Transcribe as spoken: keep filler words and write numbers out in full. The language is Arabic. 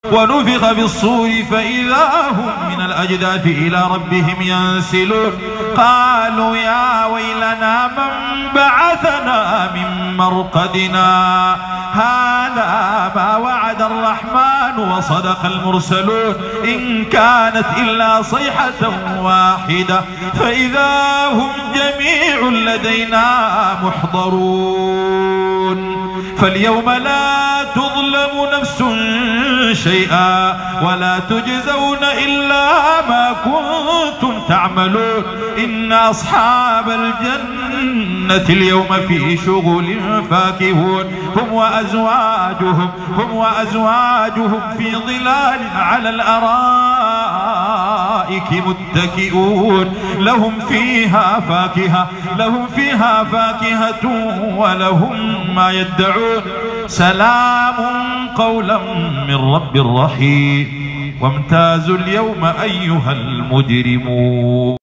ونفخ في الصور فإذا هم من الأجداث إلى ربهم ينسلون. قالوا يا ويلنا من بعثنا من مرقدنا هذا ما وعد الرحمن وصدق المرسلون إن كانت إلا صيحة واحدة فإذا هم جميع لدينا محضرون. فاليوم لا تظلم نفس شيئا ولا تجزون إلا ما كنتم تعملون. إن أصحاب الجنة اليوم في شغل فاكهون هم وأزواجهم هم وأزواجهم في ظلال على الأرائك متكئون لهم فيها فاكهة لهم فيها فاكهة ولهم ما يدعون. سلام قولا من رب رحيم. وامتازوا اليوم أيها المجرمون.